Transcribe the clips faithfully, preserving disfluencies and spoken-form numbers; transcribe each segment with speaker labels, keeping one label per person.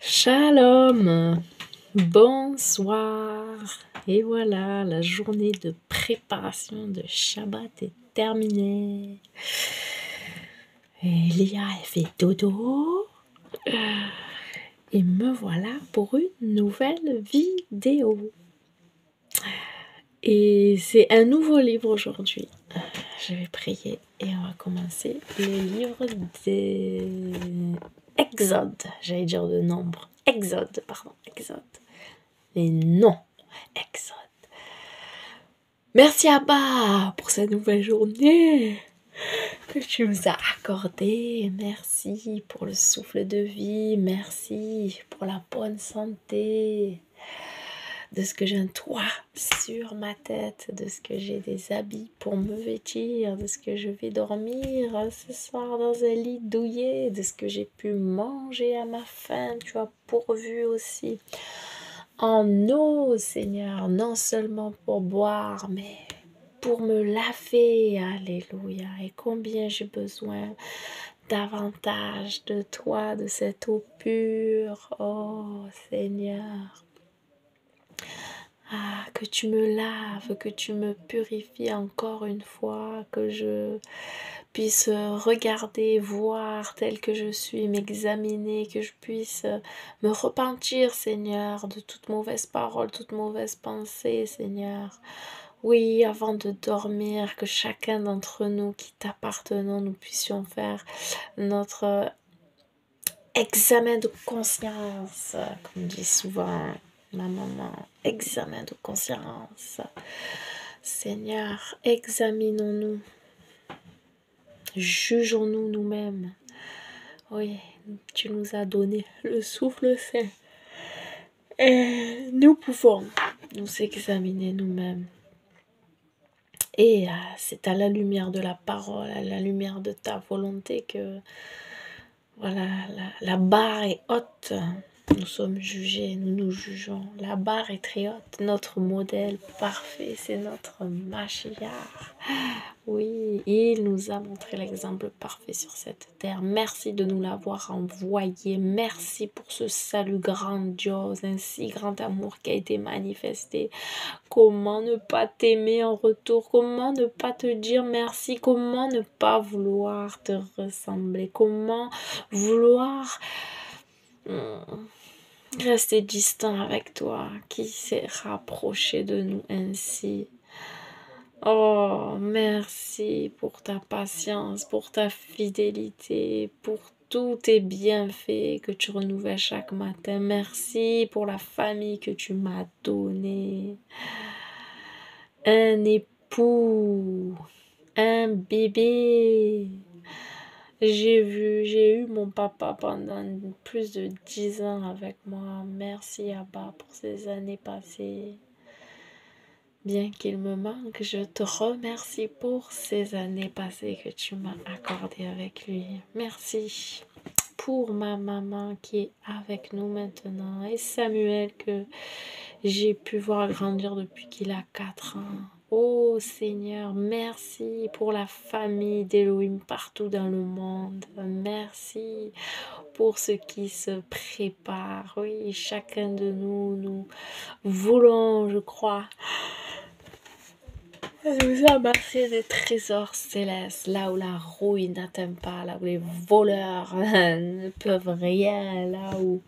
Speaker 1: Shalom, bonsoir. Et voilà, la journée de préparation de Shabbat est terminée. Et Léa, elle fait dodo. Et me voilà pour une nouvelle vidéo. Et c'est un nouveau livre aujourd'hui. Je vais prier et on va commencer le livre des Exode. J'allais dire de nombre. Exode, pardon, Exode. Mais non, Exode. Merci Abba pour cette nouvelle journée que tu nous as accordée. Merci pour le souffle de vie. Merci pour la bonne santé. De ce que j'ai un toit sur ma tête, de ce que j'ai des habits pour me vêtir, de ce que je vais dormir ce soir dans un lit douillet, de ce que j'ai pu manger à ma faim, tu as pourvu aussi en eau, Seigneur, non seulement pour boire, mais pour me laver, alléluia, et combien j'ai besoin davantage de toi, de cette eau pure, oh Seigneur. Ah, que tu me laves, que tu me purifies encore une fois, que je puisse regarder, voir tel que je suis, m'examiner, que je puisse me repentir, Seigneur, de toute mauvaise parole, toute mauvaise pensée, Seigneur. Oui, avant de dormir, que chacun d'entre nous qui t'appartenons, nous puissions faire notre examen de conscience, comme dit souvent ma maman, examen de conscience. Seigneur, examinons-nous, jugeons-nous nous-mêmes. Oui, tu nous as donné le souffle saint. Et nous pouvons nous examiner nous-mêmes. Et euh, c'est à la lumière de la parole, à la lumière de ta volonté que voilà, la, la barre est haute. Nous sommes jugés, nous nous jugeons. La barre est très haute. Notre modèle parfait, c'est notre Mashiach. Oui, il nous a montré l'exemple parfait sur cette terre. Merci de nous l'avoir envoyé. Merci pour ce salut grandiose, un si grand amour qui a été manifesté. Comment ne pas t'aimer en retour? Comment ne pas te dire merci? Comment ne pas vouloir te ressembler? Comment vouloir rester distant avec toi, qui s'est rapproché de nous ainsi? Oh, merci pour ta patience, pour ta fidélité, pour tous tes bienfaits que tu renouvelles chaque matin. Merci pour la famille que tu m'as donnée. Un époux, un bébé. J'ai vu, j'ai eu mon papa pendant plus de dix ans avec moi. Merci Abba pour ces années passées. Bien qu'il me manque, je te remercie pour ces années passées que tu m'as accordées avec lui. Merci pour ma maman qui est avec nous maintenant et Samuel que j'ai pu voir grandir depuis qu'il a quatre ans. Oh Seigneur, merci pour la famille d'Elohim partout dans le monde. Merci pour ce qui se prépare. Oui, chacun de nous, nous voulons, je crois, nous amasser des trésors célestes, là où la rouille n'atteint pas, là où les voleurs ne peuvent rien, là où...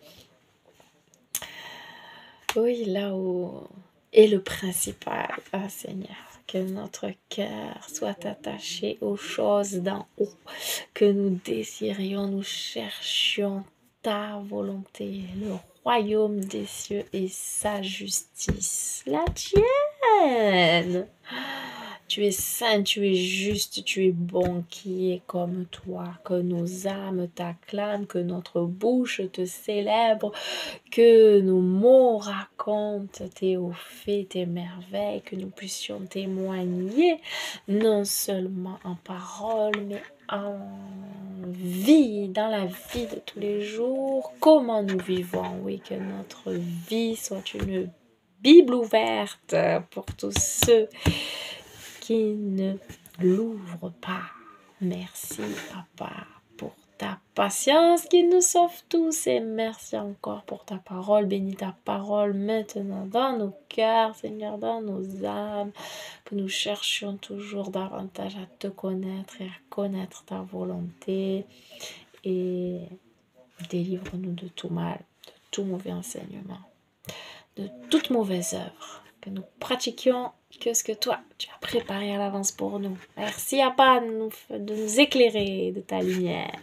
Speaker 1: Oui, là où est le principal, ah Seigneur, que notre cœur soit attaché aux choses d'en haut, que nous désirions, nous cherchions ta volonté, le royaume des cieux et sa justice, la tienne. Tu es saint, tu es juste, tu es bon, qui est comme toi, que nos âmes t'acclament, que notre bouche te célèbre, que nos mots racontent tes hauts faits, tes merveilles, que nous puissions témoigner, non seulement en parole, mais en vie, dans la vie de tous les jours, comment nous vivons, oui, que notre vie soit une Bible ouverte pour tous ceux qui ne l'ouvrent pas. Merci, Papa, pour ta patience qui nous sauve tous. Et merci encore pour ta parole. Bénis ta parole maintenant dans nos cœurs, Seigneur, dans nos âmes. Que nous cherchions toujours davantage à te connaître et à connaître ta volonté. Et délivre-nous de tout mal, de tout mauvais enseignement, de toute mauvaise œuvre. Que nous pratiquions que ce que toi, tu as préparé à l'avance pour nous. Merci, Abba, de nous, de nous éclairer de ta lumière.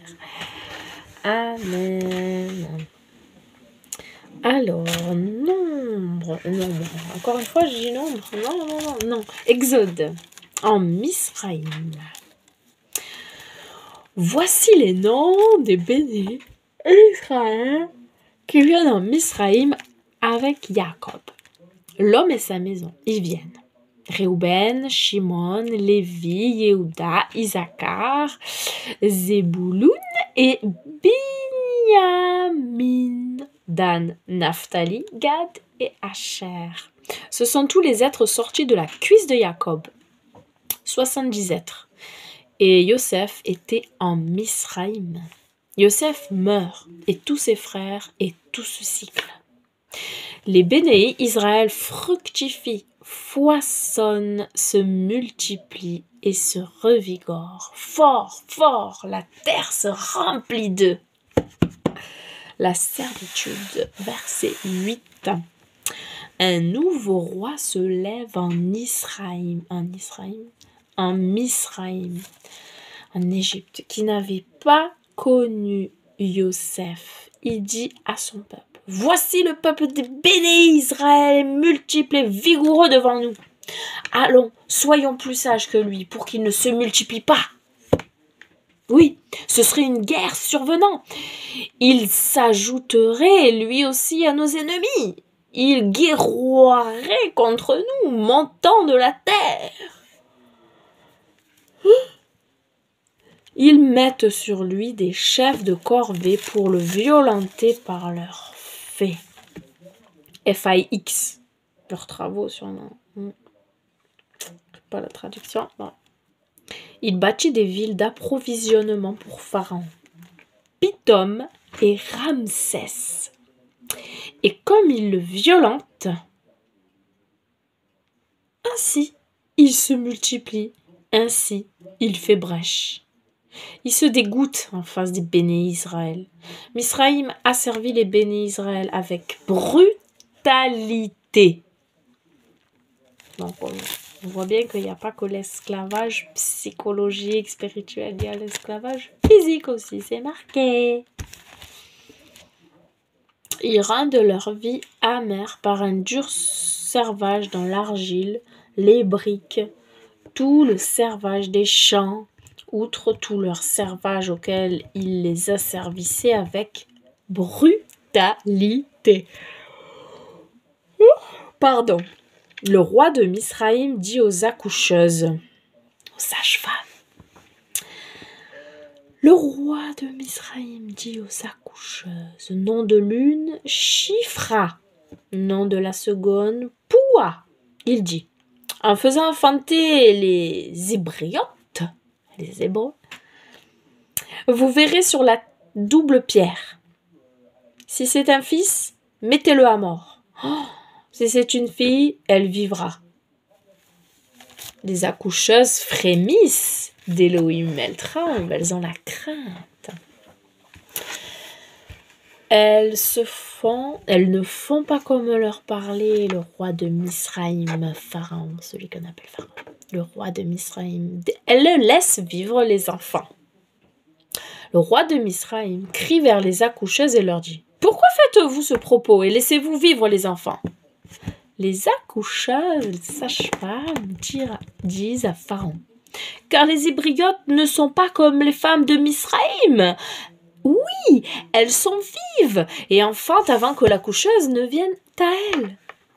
Speaker 1: Amen. Alors, nombre, nombre. Encore une fois, je dis nombre. Non, non, non, non. Exode. En Misraïm. Voici les noms des bénis Israël qui viennent en Misraïm avec Jacob. L'homme et sa maison, ils viennent. Réhouben, Shimon, Lévi, Yehuda, Issachar, Zébouloun et Binyamin, Dan, Naphtali, Gad et Asher. Ce sont tous les êtres sortis de la cuisse de Jacob. soixante-dix êtres. Et Yosef était en Misraïm. Yosef meurt, et tous ses frères, et tout ce cycle. Les bénéis Israël fructifient, foisonnent, se multiplient et se revigorent. Fort, fort, la terre se remplit d'eux. La servitude, verset huit. Un nouveau roi se lève en Israël, en Israël, en Misraïm, en Égypte, qui n'avait pas connu Yosef. Il dit à son peuple: voici le peuple des bénis Israël, multiple et vigoureux devant nous. Allons, soyons plus sages que lui, pour qu'il ne se multiplie pas. Oui, ce serait une guerre survenant. Il s'ajouterait lui aussi à nos ennemis. Il guerroierait contre nous, montant de la terre. Ils mettent sur lui des chefs de corvée pour le violenter par leurs faits. F I X. Leurs travaux sur le... Pas la traduction. Non. Il bâtit des villes d'approvisionnement pour Pharaon, Pithom et Ramsès. Et comme il le violente, ainsi il se multiplie, ainsi il fait brèche. Il se dégoûte en face des bénis Israël. Misraïm a servi les bénis Israël avec brutalité. Donc on, on voit bien qu'il n'y a pas que l'esclavage psychologique, spirituel, il y a l'esclavage physique aussi, c'est marqué. Ils rendent leur vie amère par un dur servage dans l'argile, les briques, tout le servage des champs, outre tout leur servage auquel ils les asservissaient avec brutalité. Pardon. Le roi de Misraïm dit aux accoucheuses, aux sages-femmes. Le roi de Misraïm dit aux accoucheuses, nom de l'une, Shifra, nom de la seconde, Poua. Il dit, en faisant enfanter les Hébriotes, les Hébreux, vous verrez sur la double pierre. Si c'est un fils, mettez-le à mort. Oh, si c'est une fille, elle vivra. Les accoucheuses frémissent d'Élohim, elles tremblent, elles ont la crainte. Elles se font, elles ne font pas comme leur parlait le roi de Misraïm, Pharaon, celui qu'on appelle Pharaon, le roi de Misraïm. Elles le laissent vivre les enfants. Le roi de Misraïm crie vers les accoucheuses et leur dit, pourquoi faites-vous ce propos et laissez-vous vivre les enfants? Les accoucheuses, les sages-femmes disent à Pharaon, car les Hébriotes ne sont pas comme les femmes de Misraïm. Oui, elles sont vives et enfantent avant que l'accoucheuse ne vienne à elles.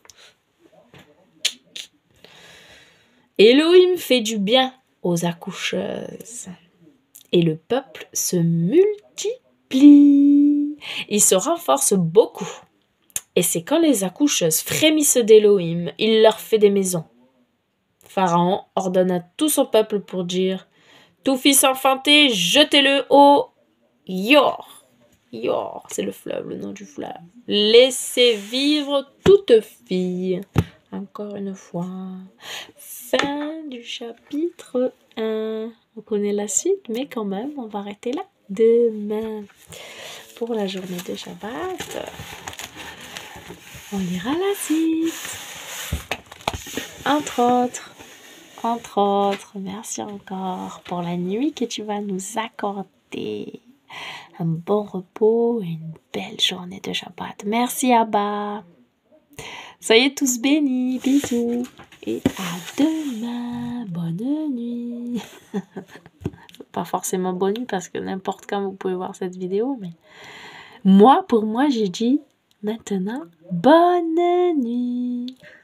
Speaker 1: Élohim fait du bien aux accoucheuses et le peuple se multiplie. Il se renforce beaucoup. Et c'est quand les accoucheuses frémissent d'Élohim, il leur fait des maisons. Pharaon ordonne à tout son peuple pour dire « Tout fils enfanté, jetez-le au Yor. Yor, c'est le fleuve, le nom du fleuve. Laissez vivre toute fille. Encore une fois. Fin du chapitre un. On connaît la suite, mais quand même, on va arrêter là. Demain, pour la journée de Shabbat, on lira la suite. Entre autres, entre autres, merci encore pour la nuit que tu vas nous accorder. Un bon repos et une belle journée de Shabbat. Merci Abba. Soyez tous bénis. Bisous. Et à demain. Bonne nuit. Pas forcément bonne nuit parce que n'importe quand vous pouvez voir cette vidéo. Mais moi, pour moi, j'ai dit maintenant bonne nuit.